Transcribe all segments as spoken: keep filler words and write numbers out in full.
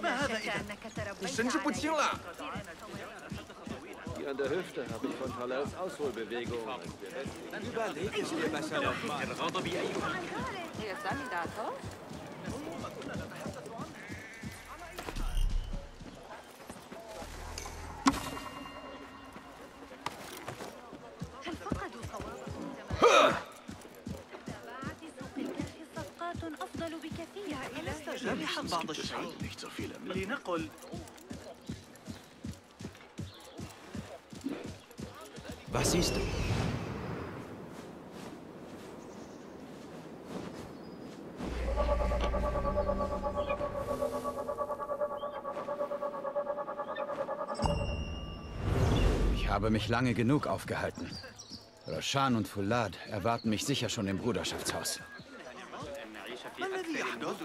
Die an der Hüfte habe ich von Talals Ausholbewegung. Überleg es dir besser nochmal. بعض الشيء nicht so viele لنقل Was siehst du? Ich habe mich lange genug aufgehalten. Roshan und Fulad erwarten mich sicher schon im Bruderschaftshaus. ما الذي يحدث؟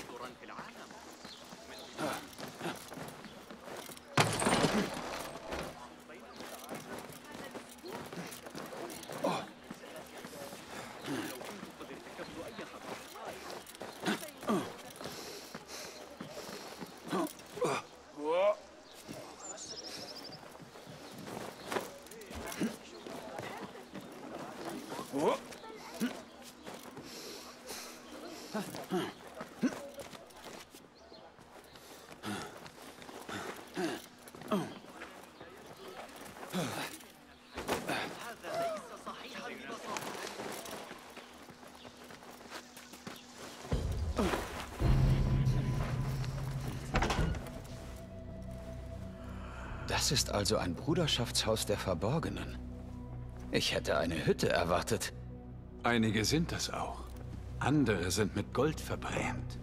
Das ist also ein Bruderschaftshaus der Verborgenen. Ich hätte eine Hütte erwartet. Einige sind das auch. Andere sind mit Gold verbrämt.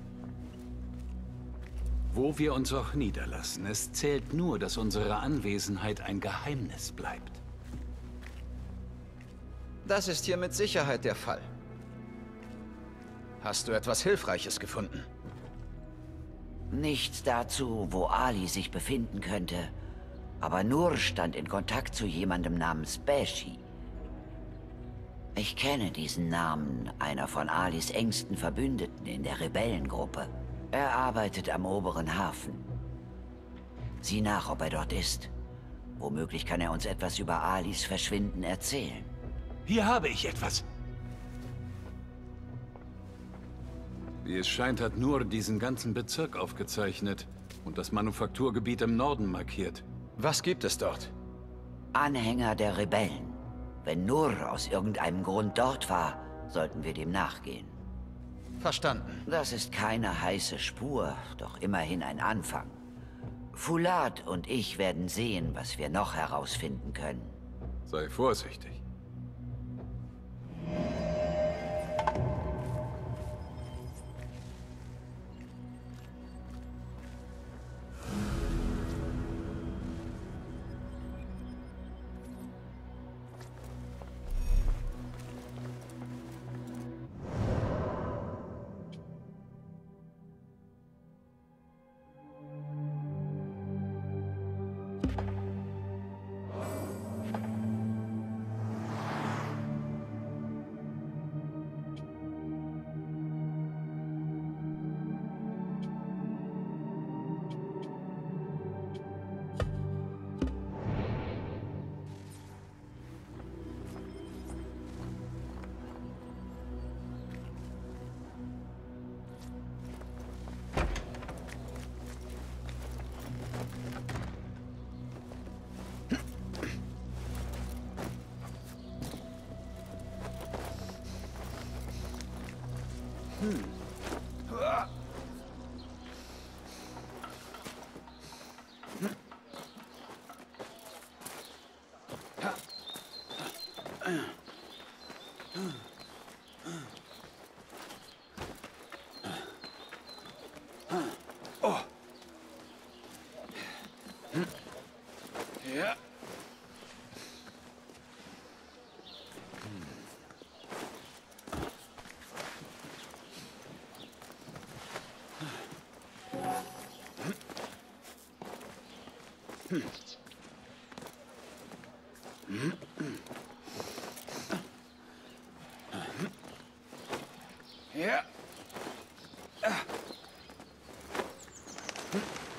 Wo wir uns auch niederlassen, es zählt nur, dass unsere Anwesenheit ein Geheimnis bleibt. Das ist hier mit Sicherheit der Fall. Hast du etwas Hilfreiches gefunden? Nichts dazu, wo Ali sich befinden könnte. Aber Nur stand in Kontakt zu jemandem namens Beshi. Ich kenne diesen Namen, einer von Alis engsten Verbündeten in der Rebellengruppe. Er arbeitet am oberen Hafen. Sieh nach, ob er dort ist. Womöglich kann er uns etwas über Alis Verschwinden erzählen. Hier habe ich etwas. Wie es scheint, hat Nur diesen ganzen Bezirk aufgezeichnet und das Manufakturgebiet im Norden markiert. Was gibt es dort? Anhänger der Rebellen. Wenn Nur aus irgendeinem Grund dort war, sollten wir dem nachgehen. Verstanden. Das ist keine heiße Spur, doch immerhin ein Anfang. Fulad und ich werden sehen, was wir noch herausfinden können. Sei vorsichtig. Hm. Oh. Ja. Hm. Ja.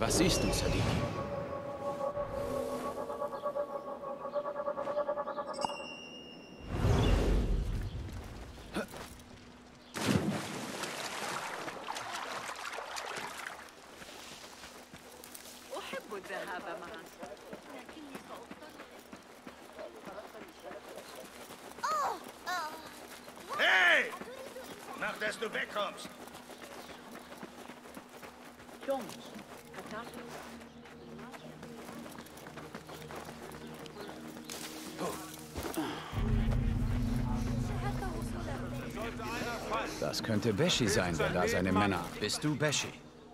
Was siehst du, Sadiki? أحب الذهاب معك. Hey! Mach, dass du wegkommst. Jungs, Kartoffeln. Das könnte Beshi sein, der da seine Männer... Bist du Beshi?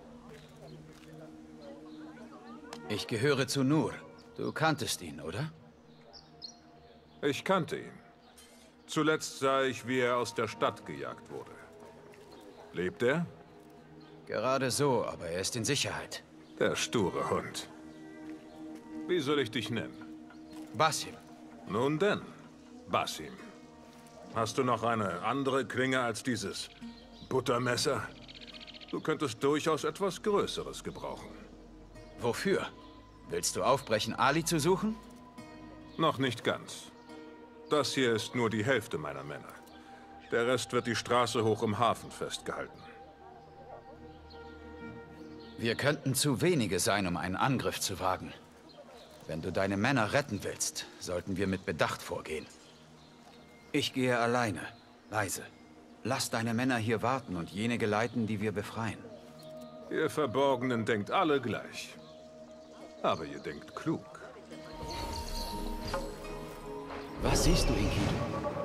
Ich gehöre zu Nur. Du kanntest ihn, oder? Ich kannte ihn. Zuletzt sah ich, wie er aus der Stadt gejagt wurde. Lebt er? Gerade so, aber er ist in Sicherheit. Der sture Hund. Wie soll ich dich nennen? Basim. Nun denn, Basim. Hast du noch eine andere Klinge als dieses Buttermesser? Du könntest durchaus etwas Größeres gebrauchen. Wofür? Willst du aufbrechen, Ali zu suchen? Noch nicht ganz. Das hier ist nur die Hälfte meiner Männer. Der Rest wird die Straße hoch im Hafen festgehalten. Wir könnten zu wenige sein, um einen Angriff zu wagen. Wenn du deine Männer retten willst, sollten wir mit Bedacht vorgehen. Ich gehe alleine, leise. Lass deine Männer hier warten und jene geleiten, die wir befreien. Ihr Verborgenen denkt alle gleich. Aber ihr denkt klug. Was siehst du, Enkidu?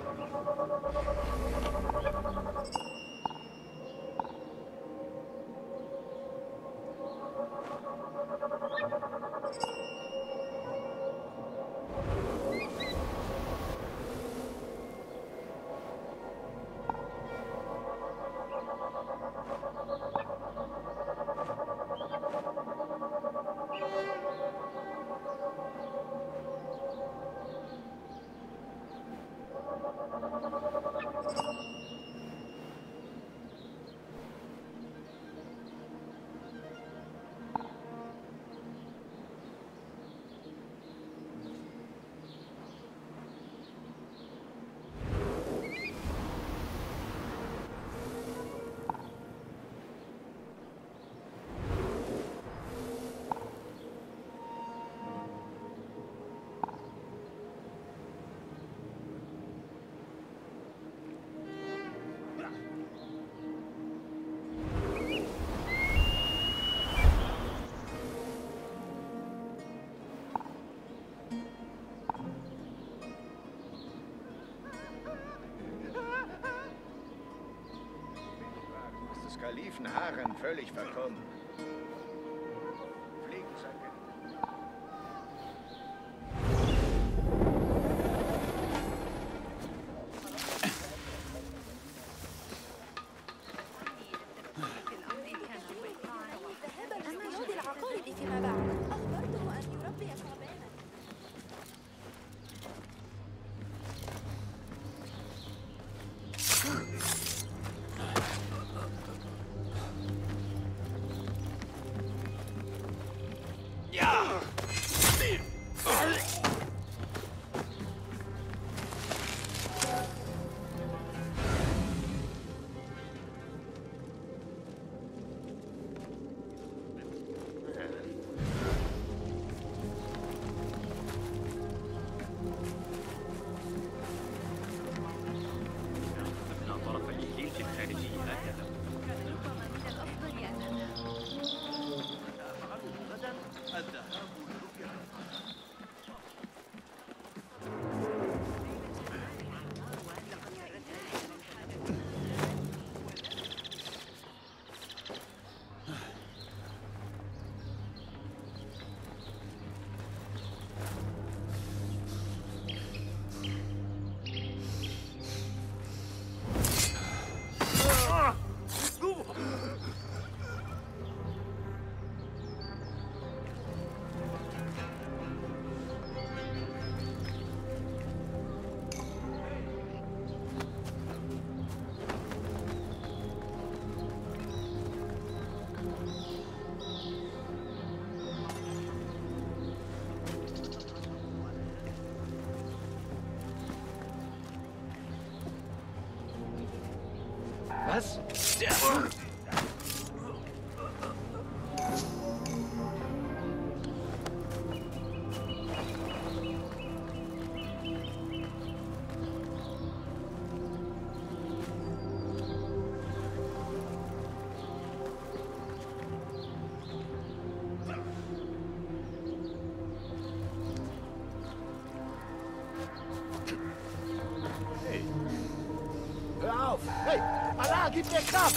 Kalifen Harem völlig verkommen. Fliegensäcke. Was? Hör auf! Hey! Allah, gib mir Kraft!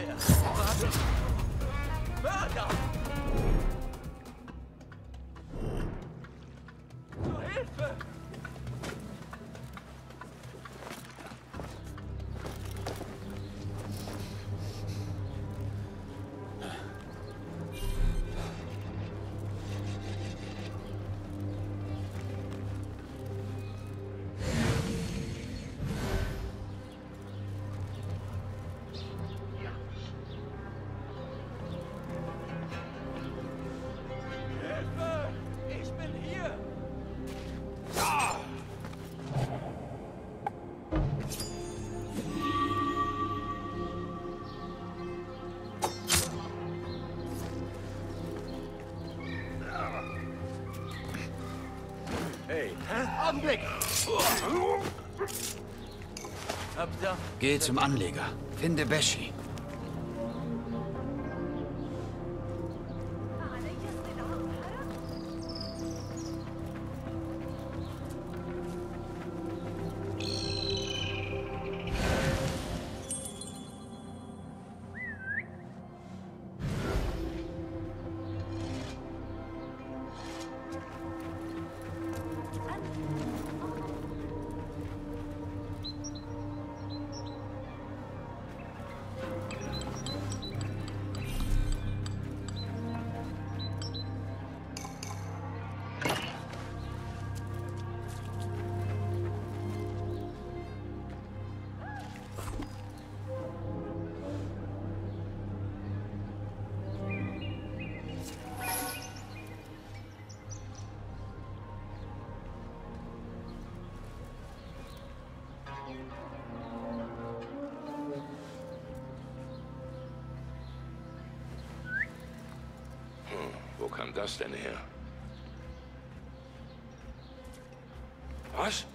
Mörder! Zur Hilfe! Hey, Augenblick! Geh zum Anleger. Finde Beshi. Wo kam das denn her? Was?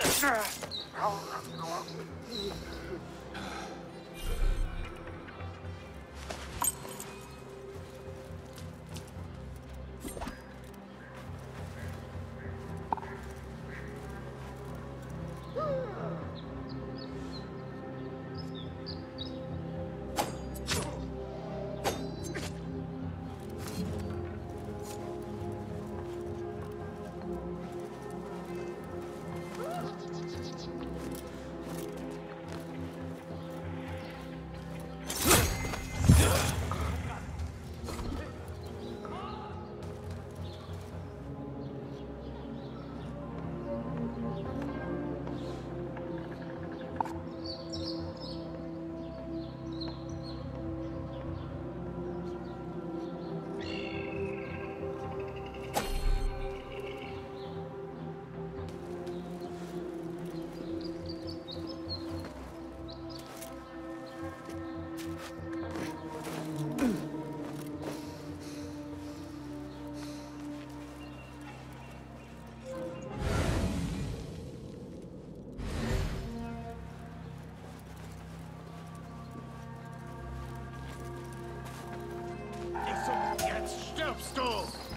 Jetzt stirbst du!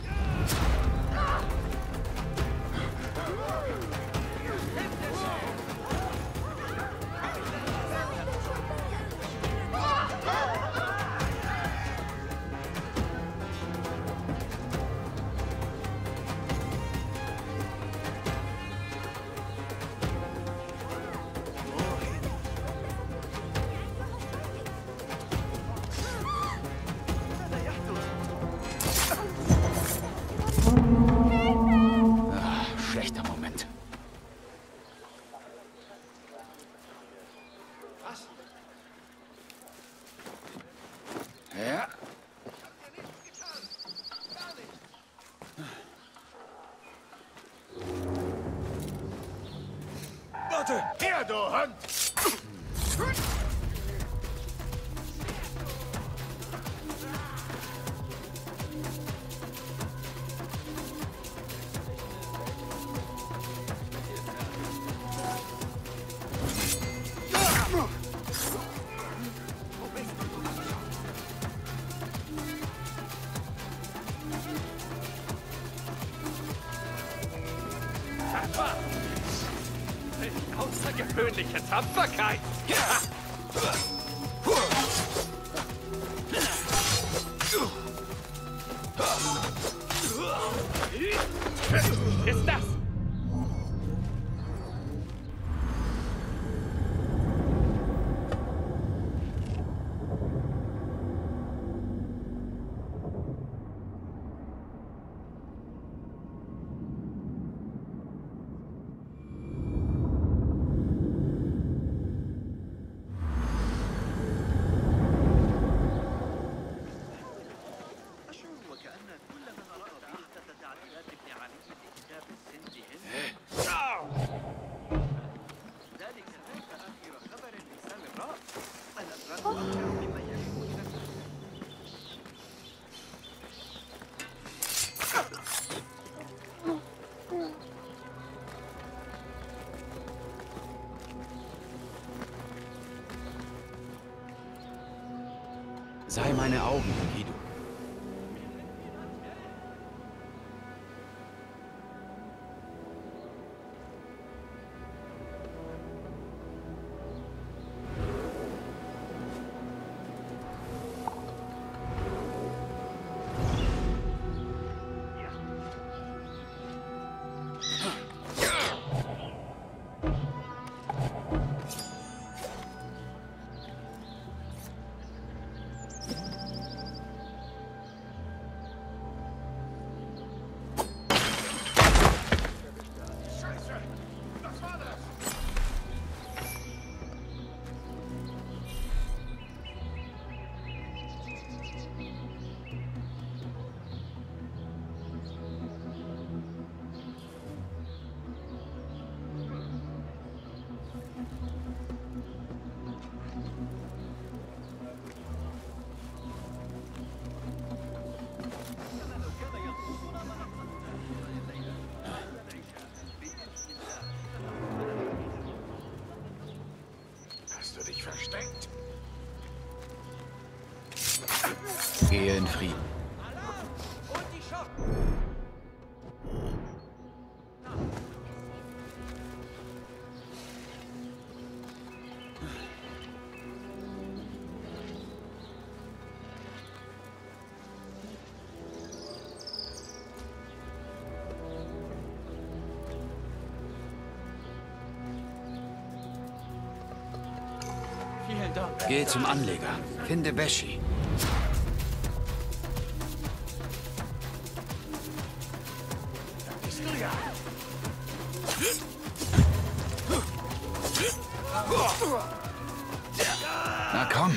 Schlechter Moment. Was? Ja. Warte! Her, du Hund! Außergewöhnliche Tapferkeit! Ist das? Sei meine Augen, Guido. Versteckt. Gehe in Frieden. Geh zum Anleger. Finde Beshi. Na komm.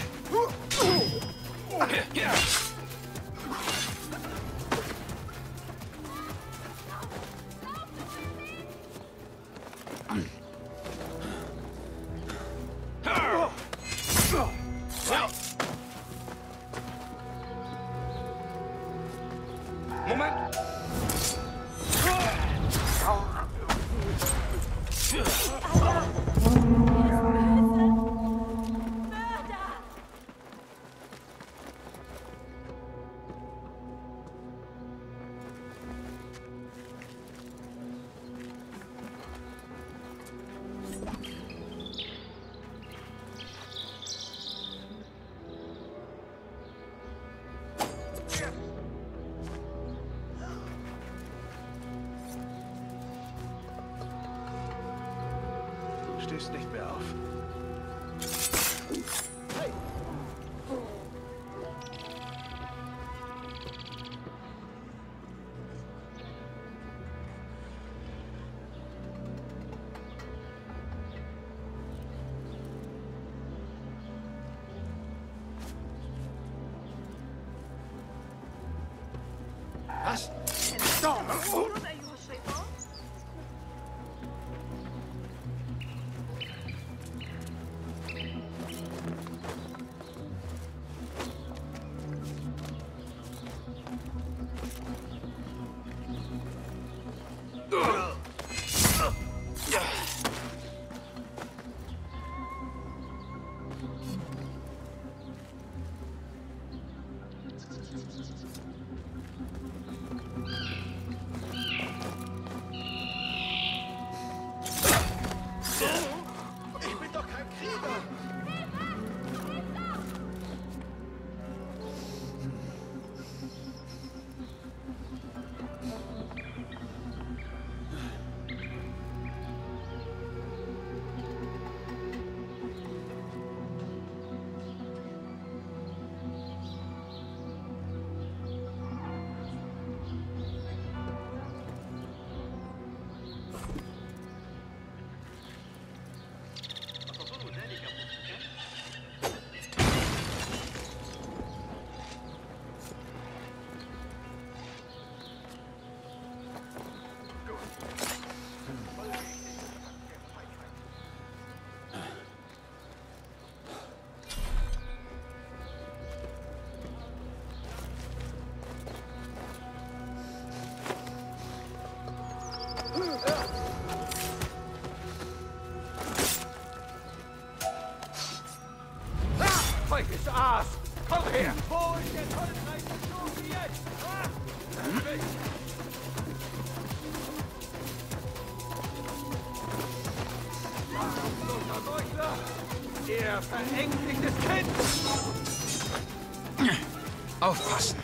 Stehst nicht mehr auf. Hey. Was? feiges Aas! Komm her! Wo ist der tollreiche Schuh jetzt? Ah! Ihr verängstigtes Kind! Aufpassen!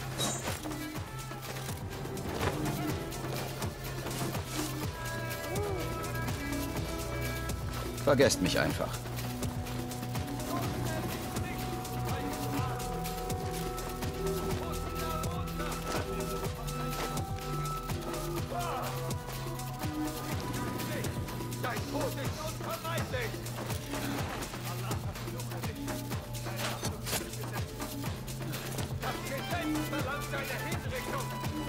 Vergesst mich einfach. Dein Tod ist unvermeidlich! Das Gesetz verlangt deine Hinrichtung!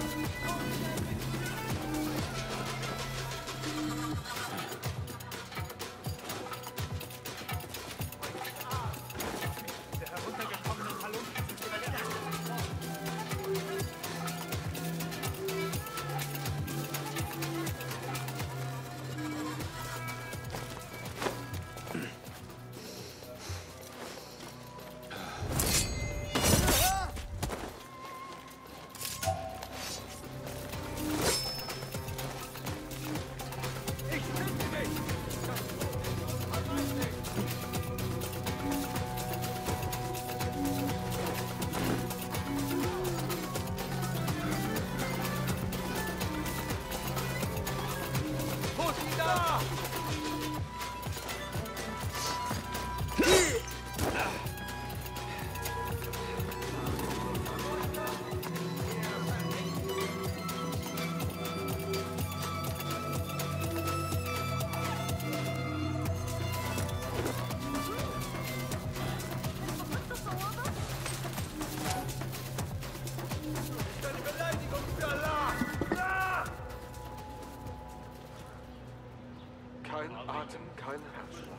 Kein Atem, kein Herzschlag.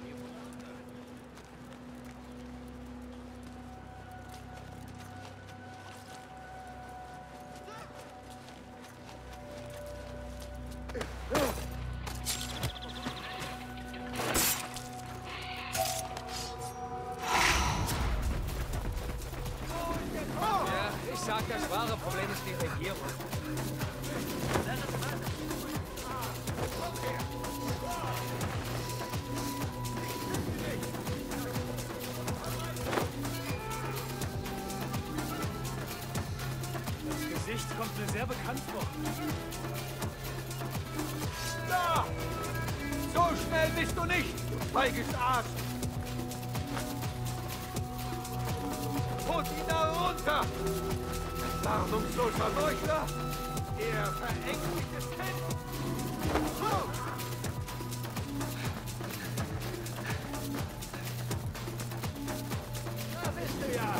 Ja, ich sag, das wahre Problem ist die Regierung. Das Gesicht kommt mir sehr bekannt vor. Da! So schnell bist du nicht, du feiges Aas! Holt ihn da runter! Warnungsloser Meuchler! Ihr verängstigtes Kind! Oh! Da bist du ja!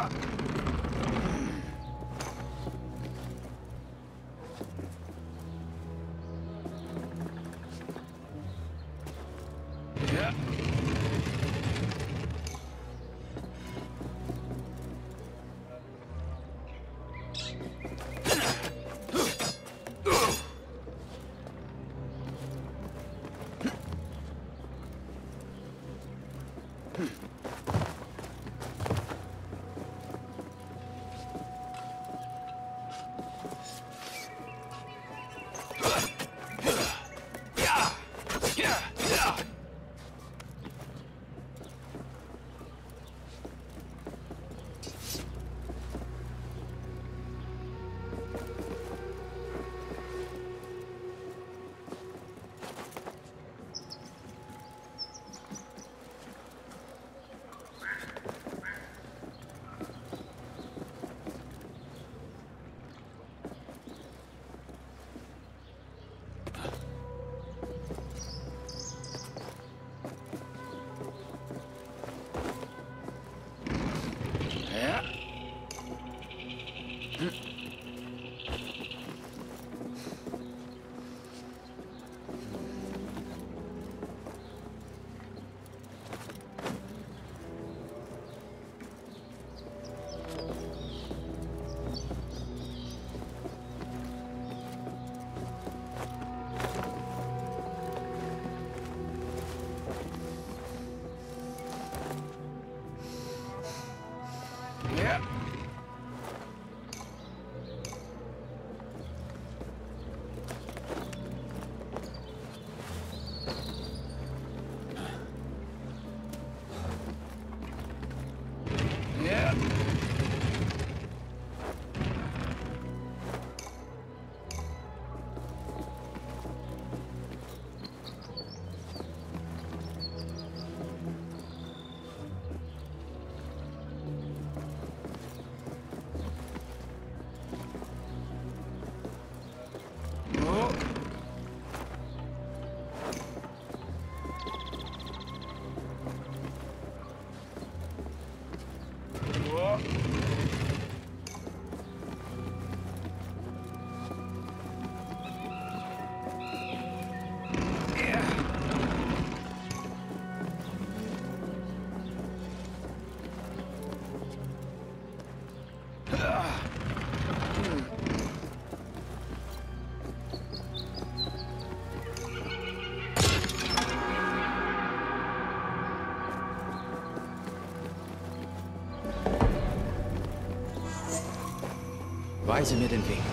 Weise mir den Weg.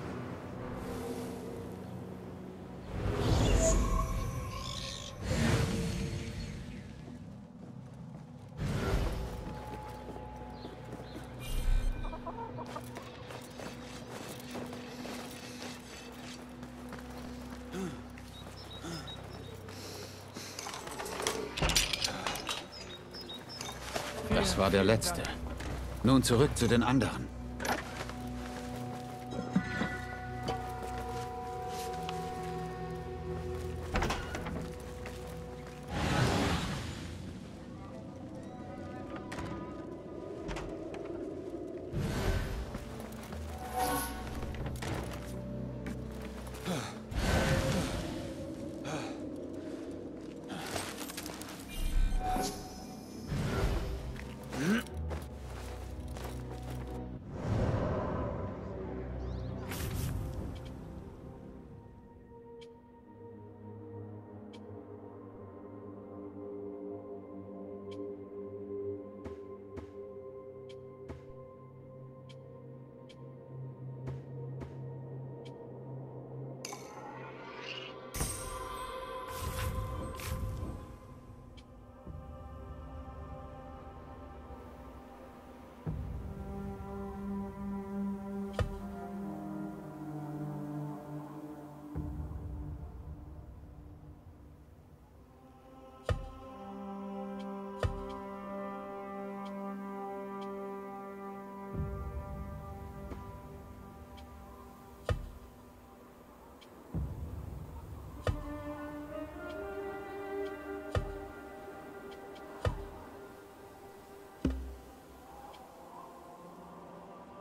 Das war der letzte. Nun zurück zu den anderen.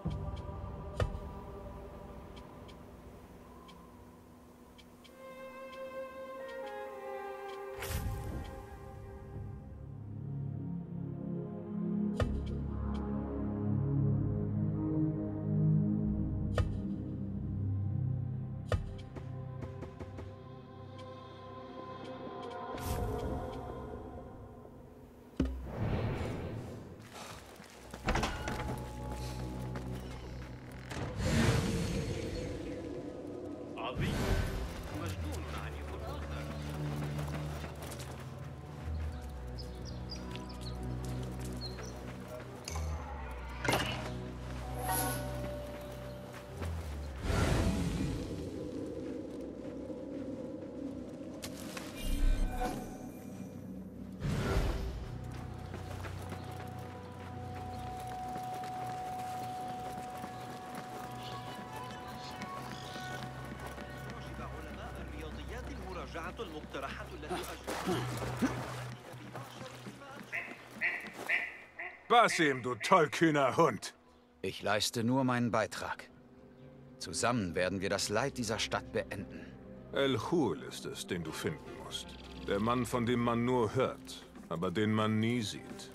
Basim, du tollkühner Hund! Ich leiste nur meinen Beitrag. Zusammen werden wir das Leid dieser Stadt beenden. El-Hul ist es, den du finden musst. Der Mann, von dem man nur hört, aber den man nie sieht.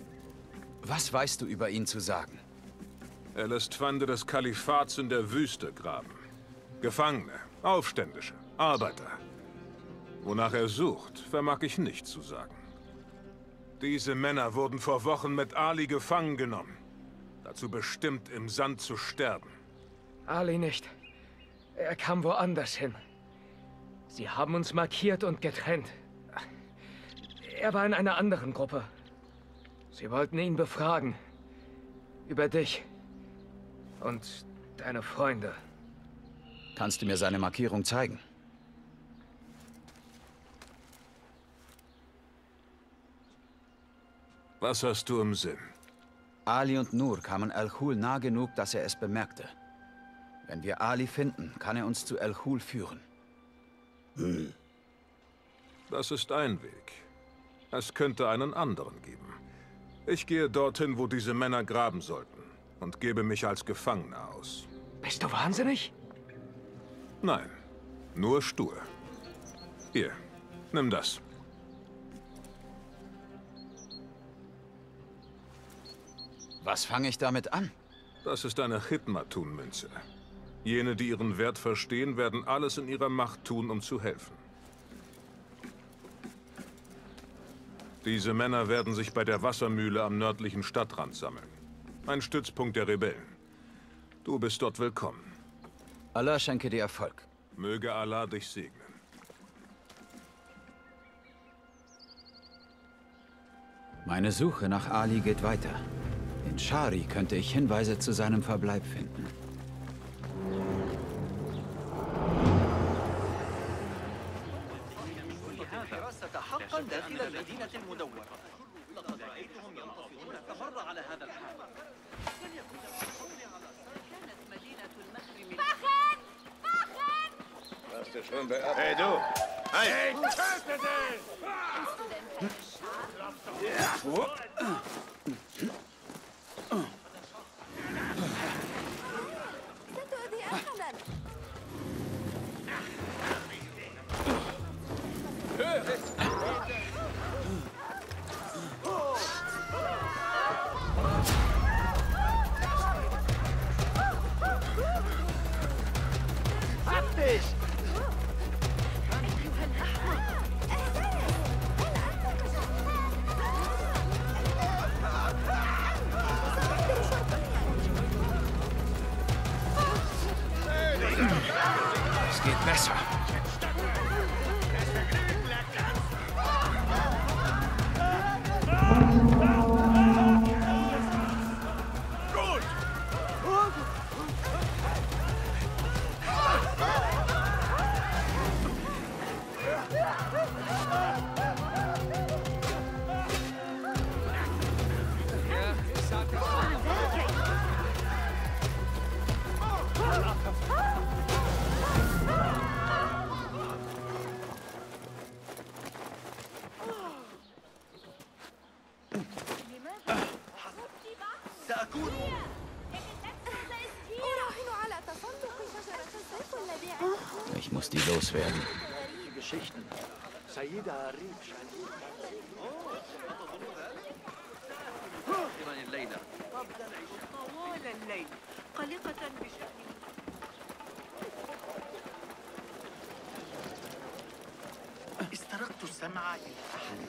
Was weißt du über ihn zu sagen? Er lässt Feinde des Kalifats in der Wüste graben. Gefangene, Aufständische, Arbeiter. Wonach er sucht, vermag ich nicht zu sagen. Diese Männer wurden vor Wochen mit Ali gefangen genommen. Dazu bestimmt, im Sand zu sterben. Ali nicht. Er kam woanders hin. Sie haben uns markiert und getrennt. Er war in einer anderen Gruppe. Sie wollten ihn befragen. Über dich. Und deine Freunde. Kannst du mir seine Markierung zeigen? Was hast du im Sinn? Ali und Nur kamen El-Hul nah genug, dass er es bemerkte. Wenn wir Ali finden, kann er uns zu El-Hul führen. Hm. Das ist ein Weg. Es könnte einen anderen geben. Ich gehe dorthin, wo diese Männer graben sollten, und gebe mich als Gefangener aus. Bist du wahnsinnig? Nein, nur stur. Hier, nimm das. Was fange ich damit an? Das ist eine Khidmatun-Münze. Jene, die ihren Wert verstehen, werden alles in ihrer Macht tun, um zu helfen. Diese Männer werden sich bei der Wassermühle am nördlichen Stadtrand sammeln. Ein Stützpunkt der Rebellen. Du bist dort willkommen. Allah schenke dir Erfolg. Möge Allah dich segnen. Meine Suche nach Ali geht weiter. In Shari könnte ich Hinweise zu seinem Verbleib finden. Hast du schon beachtet? Hey, du! Hey! Ich töte dich! Hab dich! Es geht besser. Ich muss die loswerden. Geschichten. Saida Arif scheint... طوال الليل قلقة بشأن استرقت السمع إلى أحد.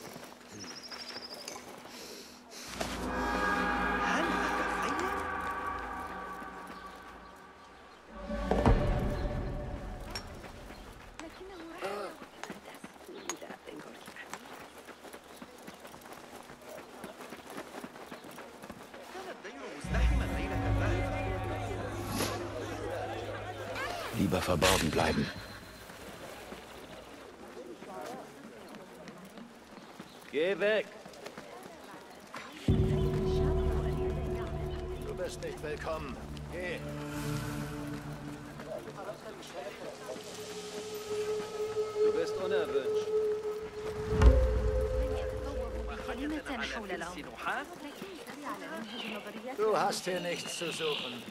هل أتخيل؟ كان الدير مزدحما ليلة البارحة. Lieber verborgen bleiben. Geh weg! Du bist nicht willkommen. Geh! Du bist unerwünscht. Du hast hier nichts zu suchen.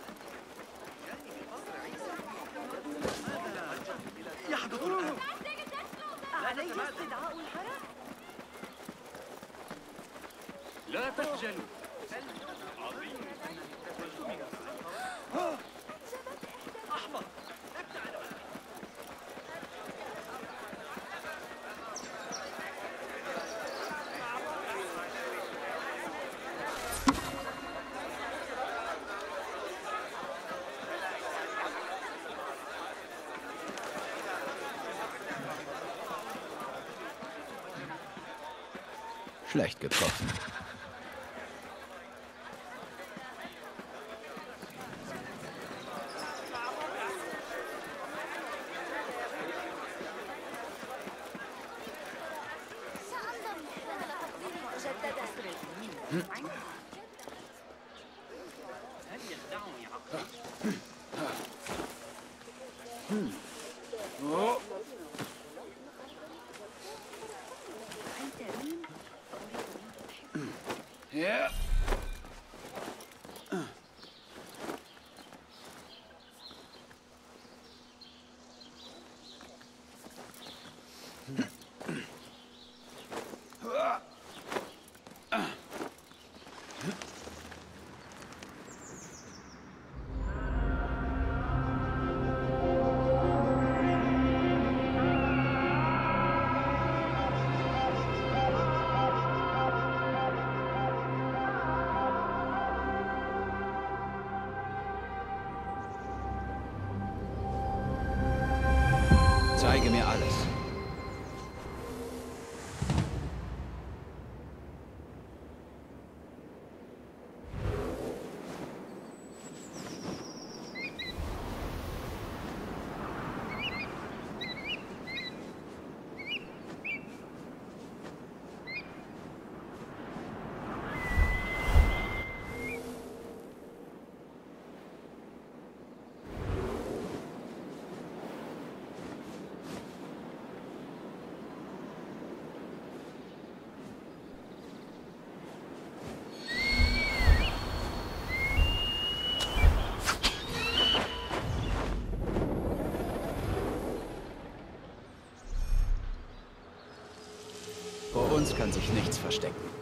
يحدث الآن. عليه استدعاء الحرس. لا تخجلوا. أحمق. Schlecht getroffen. Ja. Zeige mir alles. Vor uns kann sich nichts verstecken.